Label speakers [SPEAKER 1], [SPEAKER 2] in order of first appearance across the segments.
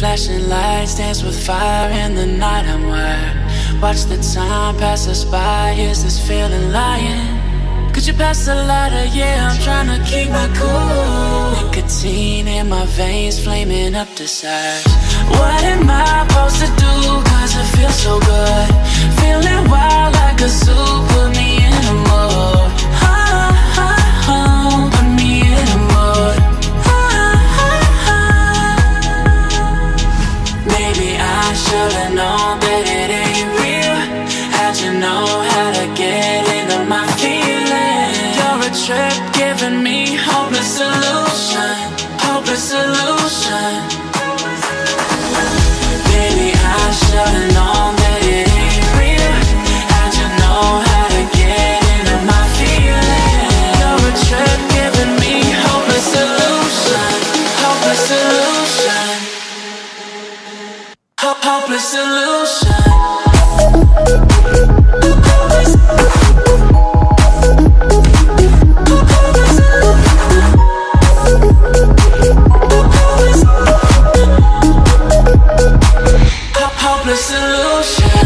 [SPEAKER 1] Flashing lights dance with fire in the night. I'm wired. Watch the time pass us by. Is this feeling lying? Could you pass the lighter? Yeah, I'm trying to keep my cool. Nicotine in my veins, flaming up the sides. What am I supposed to do? Cause it feels so good. Feeling wild like a zoo. Put me in a mood. Put me in a mood. Maybe I should've known that it ain't real. How'd you know how to get into my feelings? You're a trip giving me hopeless solution. Hopeless solution. Baby, I should've known that it ain't real. How'd you know how to get into my feelings? You're a trip giving me hopeless solution. Hopeless solution. Hopeless solution. Hopeless solution.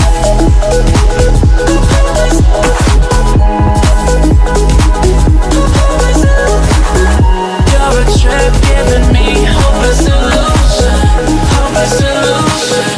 [SPEAKER 1] You're a trip giving me hopeless solution. Hopeless solution.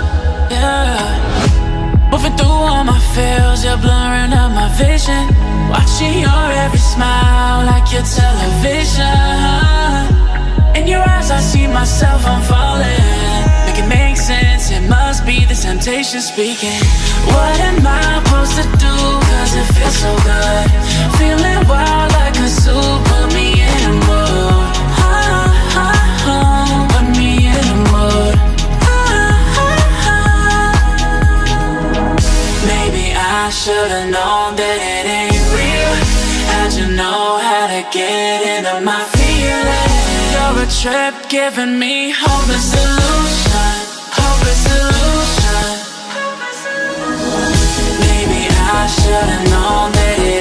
[SPEAKER 1] Yeah. Moving through all my feels, you're blurring out my vision. Watching your every smile like your television. In your eyes I see myself, I'm falling. Make it make sense, it must be the temptation speaking. What am I supposed to do? Cause it feels so good. Feeling wild like a zoo. Put me in a mood. Put me in a mood. Maybe I should've known that it ain't real. How'd you know how to get into my feelings? You're a trip giving me hopeless solution. Hopeless solution. Maybe I should've known that it